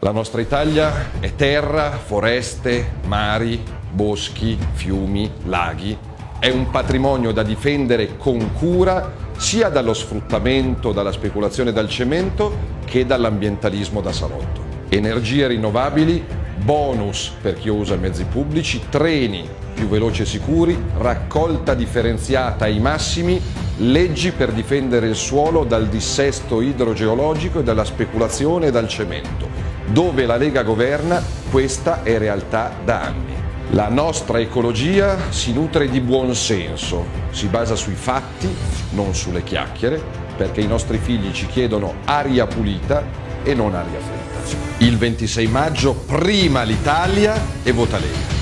La nostra Italia è terra, foreste, mari, boschi, fiumi, laghi. È un patrimonio da difendere con cura sia dallo sfruttamento, dalla speculazione dal cemento che dall'ambientalismo da salotto. Energie rinnovabili, bonus per chi usa mezzi pubblici, treni più veloci e sicuri, raccolta differenziata ai massimi, leggi per difendere il suolo dal dissesto idrogeologico e dalla speculazione e dal cemento. Dove la Lega governa, questa è realtà da anni. La nostra ecologia si nutre di buon senso, si basa sui fatti, non sulle chiacchiere, perché i nostri figli ci chiedono aria pulita e non aria fritta. Il 26 maggio prima l'Italia e vota Lega.